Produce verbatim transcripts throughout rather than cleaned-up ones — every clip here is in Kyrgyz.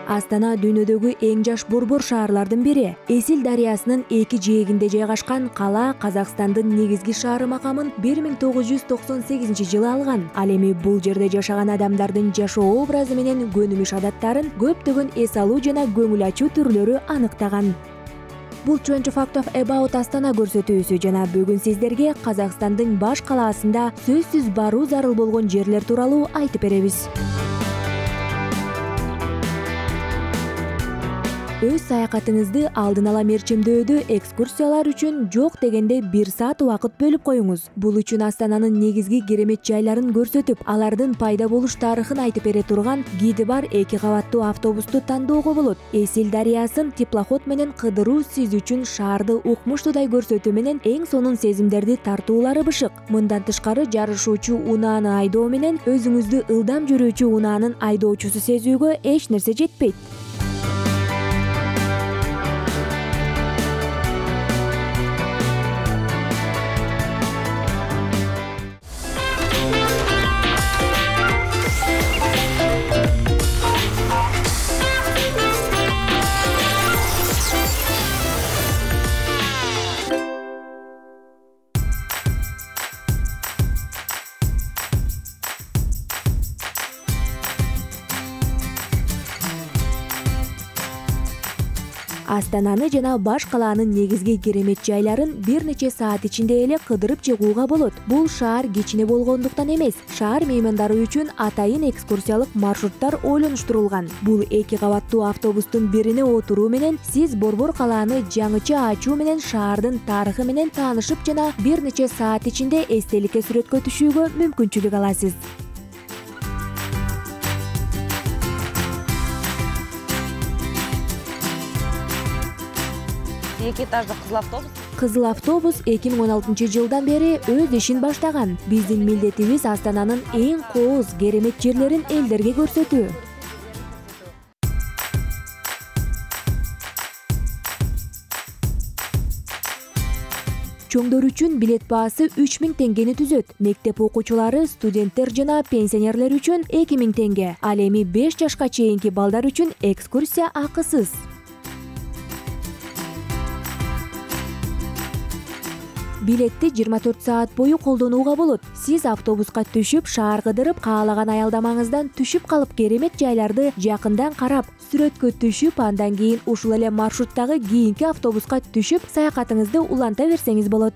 Астана дүйнөдөгү эң жаш борбор шаарлардын бири. Эсил дарыясынын эки жээгинде жайгашкан кала Казакстандын негизги шаары макамын бир миң тогуз жүз токсон сегизинчи жылы алган. Ал эми бул жерде жашаган адамдардын жашоо образы менен көнүмүш адаттарын көптөгөн эс алуу жана көңүл ачуу түрлөрү аныктаган. Бул twenty Fact of About Астана көрсөтүүсү жана бүгүн сиздерге Казакстандын баш калаасында сөзсүз баруу зарыл болгон жерлер тууралуу айтып беребиз. Өз саякатыңызды алдын ала мерчимдөөдө экскурсиялар үчүн жок дегенде бир саат убакыт бөлүп коюңуз. Бул үчүн Астананын негизги керемет жайларын көрсөтүп, алардын пайда болуш тарыхын айтып бере турган гиди бар эки кабаттуу автобусту тандоого болот. Эсил дарыясын теплоход менен кыдыруу сиз үчүн шаарды укмуштуудай көрсөтүү менен эң сонун сезимдерди тартуулары бышык. Мындан тышкары жарышуучу унааны айдоо менен өзүңүздү ылдам жүрүүчү унаанын айдоочусу сезүүгө эч нерсе жетпейт. Астананы жана баш калаанын негизги керемет жайларын бир нече саат ичинде эле кыдырып чыгууга болот. Бул шаар кичине болгондуктан эмес, шаар меймандары үчүн атайын экскурсиялык маршруттар ойлонуштурулган. Бул эки кабаттуу автобустун бирине отуруу менен сиз борбор калааны жаңыча ачуу менен шаардын тарыхы менен таанышып жана бир нече саат ичинде эстеликке сүрөткө түшүүгө мүмкүнчүлүк аласыз. Эки этаждуу кызыл автобус. Кызыл автобус эки миң он алтынчы жылдан бери өз ишин баштаган. Биздин милдетибиз Астананын эң кооз, керемет жерлерин элдерге көрсөтүү. Чоңдор үчүн билет баасы үч миң теңгени түзөт. Мектеп окуучулары, студенттер жана пенсионерлер үчүн эки миң теңге. Ал эми беш жашка чейинки балдар үчүн экскурсия акысыз. Билетти жыйырма төрт саат бою колдонууга болот. Сиз автобуска түшүп, шаар кыдырып, каалаган аялдамаңыздан түшүп калып керемет жайларды жакындан карап, сүрөткө түшүп, андан кийин ушул эле маршруттагы кийинки автобуска түшүп, саякатыңызды уланта берсеңиз болот.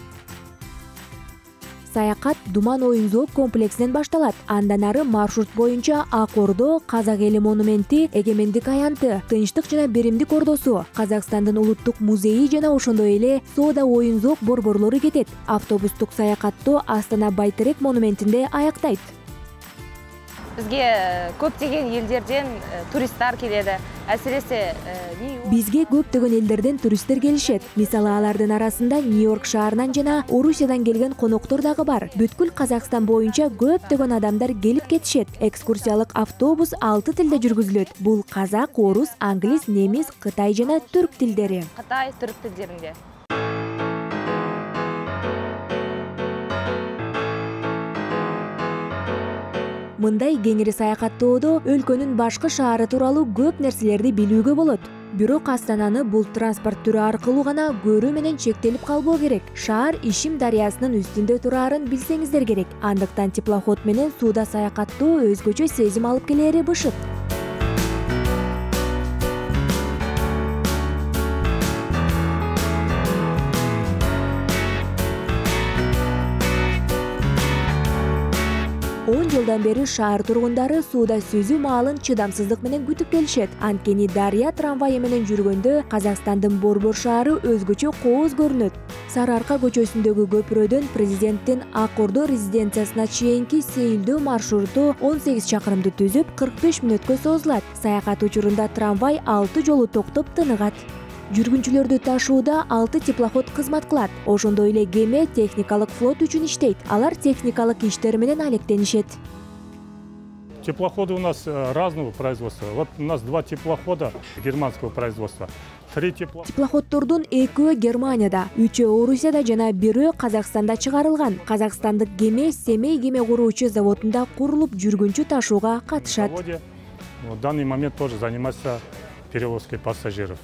Саякат Думан оюн-зоок комплексинен башталат. Андан ары маршрут боюнча Ак Ордо, Казак эли монументи, Эгемендик аянты, Тынчтык жана Биримдик Ордосу, Казакстандын улуттук музейи жана ошондой эле соода оюн-зоок борборлору кетет. Автобустук саякаттоо Астана Байтерек монументинде аяктайт. Бизге көптөгөн элдерден туристтер келеді. Әсіресе бизге көптөгөн элдерден туристтер келишет. Мисалы алардын арасында Нью-Йорк шаарынан жана Орусиядан келген коноктор дагы бар. Бүткүл Казакстан боюнча көптөгөн адамдар келип кетишет. Экскурсиялык автобус алты тилде жүргүзүлөт. Бул казак, орус, англис, немис, кытай жана түрк тилдери. Кытай, түрк тилдеринде. Мындай кеңири саякаттоодо өлкөнүн башкы шаары тууралуу көп нерселерди билүүгө болот. Бирок Астананы бул транспорт түрү аркылуу гана көрүү менен чектелип калбоо керек. Шаар Ишим дарыясынын үстүндө турарын билсеңиздер керек. Андыктан теплоход менен сууда саякаттоо өзгөчө сезим алып келери бышык. он жылдан бери шаар тургундары сууда сүзүү маалын чыдамсыздык менен күтүп келишет. Анткени дарыя трамвайы менен жүргөндө Казакстандын борбор шаары өзгөчө кооз көрүнөт. Сары Арка көчөсүндөгү көпүрөдөн президенттин Ак Ордо резиденциясына чейинки сейилдөө маршруту он сегиз чакырымды түзүп, кырк беш мүнөткө созулат. Саякат учурунда трамвай алты жолу токтоп тыныгат. Жүргүнчүлөрдү ташууда алты теплоход кызмат кылат. Ошондой эле кеме техникалык флот үчүн иштейт. Алар техникалык иштер менен алектенишет. Теплоходы у нас разного производства. Вот у нас два теплохода германского производства. Три теплохода. Теплоходдордун экөө Германияда, үчөө Орусияда жана бирөө Казакстанда чыгарылган. Казакстандык кеме Семей кеме куруучу заводунда курулуп жүргүнчү ташууга катышат. В данный момент тоже занимается перевозкой пассажиров.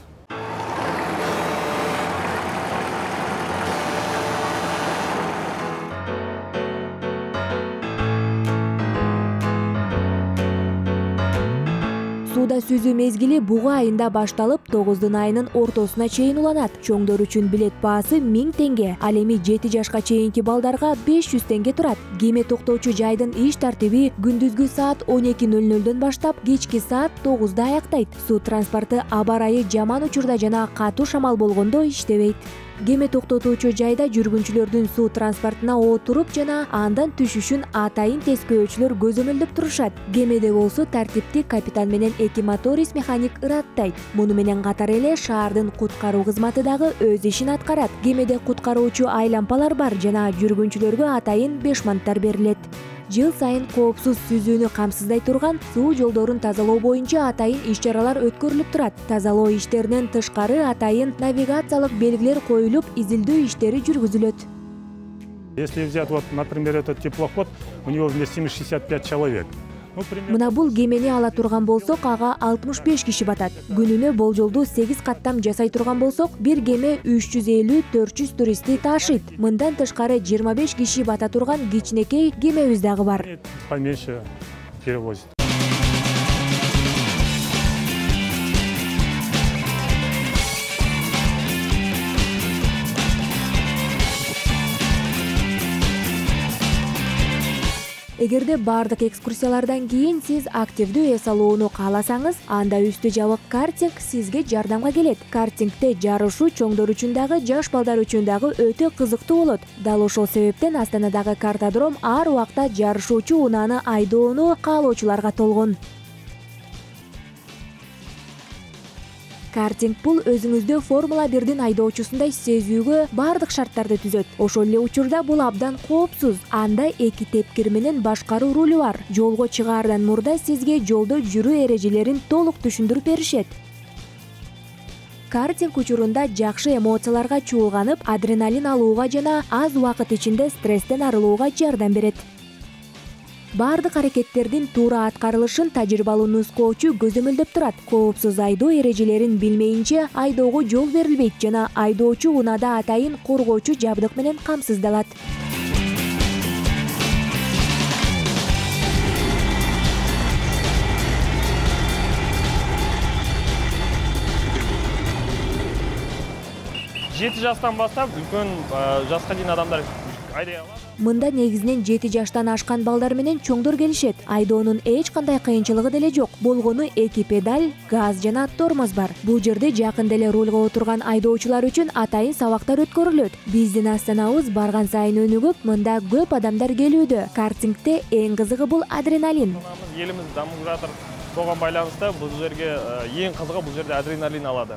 Сууда сүзүү мезгили буга айында башталып, тогуздун айынын ортосуна чейин уланат. Чоңдор үчүн билет баасы миң теңге, ал эми жети жашка чейинки балдарга беш жүз теңге турат. Кеме токтоочу жайдын иш тартиби күндүзгү саат он эки ноль нолдон баштап, кечки саат тогузда аяктайт. Суу транспорту аба ырайы жаман учурда жана катуу шамал болгондо иштебейт. Кеме токтотуучу жайда жүргүнчүлөрдүн суу транспортуна отуруп жана андан түшүшүн атайын тескөөчүлөр көзөмөлдөп турушат. Кемеде болсо тартипти капитан менен эки моторис механик ыраттайт. Муну менен катар эле шаардын куткаруу кызматы дагы өз ишин аткарат. Кемеде куткаруучу айлампалар бар жана жүргүнчүлөргө атайын бешманттар берилет. Жыл сайын коопсуз сүзүүнү камсыздай турган суу жолдорун тазалоо боюнча атайын иш-чаралар өткөрүлүп турат. Тазалоо иштеринен тышкары атайын навигациялык белгилер коюлуп, изилдөө иштери жүргүзүлөт. Если взять, вот, например, этот теплоход, у него вместимость шестьдесят пять человек. Ну, примерно... Мына бул кемени ала турган болсок, ага алтымыш беш киши батат. Күнүнө болжолду сегиз каттам жасай турган болсок, бир кеме үч жүз элүү төрт жүз туристти ташыйт. Мындан тышкары жыйырма беш киши бата турган кичинекей кемебиз дагы бар. Поменьше перевозит. Эгерде бардык экскурсиялардан кийин сиз активдүү эс алууну кааласаңыз, анда үстү жабык картинг сизге жардамга келет. Картингде жарышуу чоңдор үчүн дагы, жаш балдар үчүн дагы өтө кызыктуу болот. Дал ошол себептен Астанадагы картодром ар убакта жарышуучу унааны айдоону каалоочуларга толгон. Картинг бул өзүңүздө Формула бирдин айдоочусундай сезүүгө бардык шарттарды түзөт. Ошол эле учурда бул абдан коопсуз. Анда эки тепкир менен башкаруу рулу бар. Жолго чыгаардан мурда сизге жолдо жүрүү эрежелерин толук түшүндүрүп беришет. Картинг учурунда жакшы эмоцияларга чуулганып, адреналин алууга жана аз убакыт ичинде стресстен арылууга жардам берет. Бардык аракеттердин туура аткарылышын тажрыйбалуу нускоочу көзөмөлдөп турат. Коопсуз айдоо эрежелерин билмейинче айдоого жол берилбейт жана айдоочу унаада атайын коргоочу жабдык менен камсыздалат. жети жаштан баштап үлкөн жашка чейин адамдар айдай алат. Мында негизинен жети жаштан ашкан балдар менен чоңдор келишет. Айдоонун эч кандай кыйынчылыгы деле жок. Болгону эки педаль, газ жана тормоз бар. Бул жерде жакын деле рулга отурган айдоочулар үчүн атайын сабактар өткөрүлөт. Биздин астанабыз барган сайын өнүгүп, мында көп адамдар келүүдө. Картингде эң кызыгы бул адреналин. Элибиз дамып жатыр. Сого байланыштуу бул жерге эң кызыгы бул жерде адреналин алады.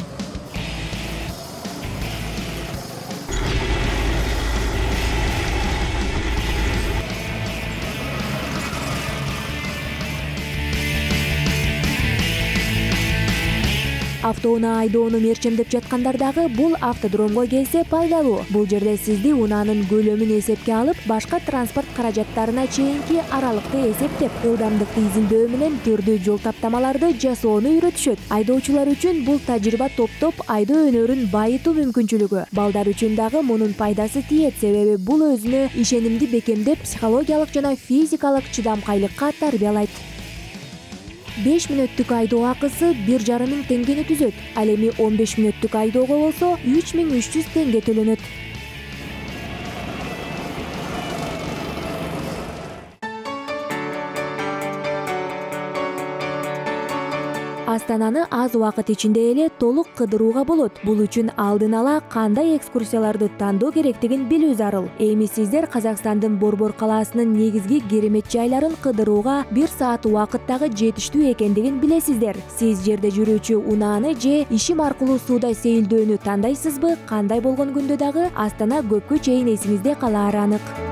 Автоунаа айдоону мерчемдеп жаткандар дагы бул автодромго келсе пайдалуу. Бул жерде сизди унаанын көлөмүн эсепке алып, башка транспорт каражаттарына чейинки аралыкты эсептеп, ылдамдыкты изилдөө менен түрдүү жол таптамаларды жасоону үйрөтүшөт. Айдоочулар үчүн бул тажрыйба топтоп айдоо өнөрүн байытуу мүмкүнчүлүгү. Балдар үчүн дагы мунун пайдасы тиет, себеби бул өзүнө ишенимди бекемдеп, психологиялык жана физикалык чыдамкайлыкка тарбиялайт. беш мүнөттүк айдоо акысы бир жарым миң теңгени түзөт. Ал эми он беш мүнөттүк айдоого болсо үч миң үч жүз теңге төлөнөт. Астананы аз убакыт ичинде эле толук кыдырууга болот. Бул үчүн алдын ала кандай экскурсияларды тандоо керектигин билүү зарыл. Эми сиздер Казакстандын Борбор калаасынын негизги керемет жайларын кыдырууга бир саат убакыт дагы жетиштүү экендигин билесиздер. Сиз жерде жүрүүчү унааны же ишим аркылуу сууда сейилдөөнү тандайсызбы? Кандай болгон күндө дагы Астана көпкө чейин эсиңизде калаары анык.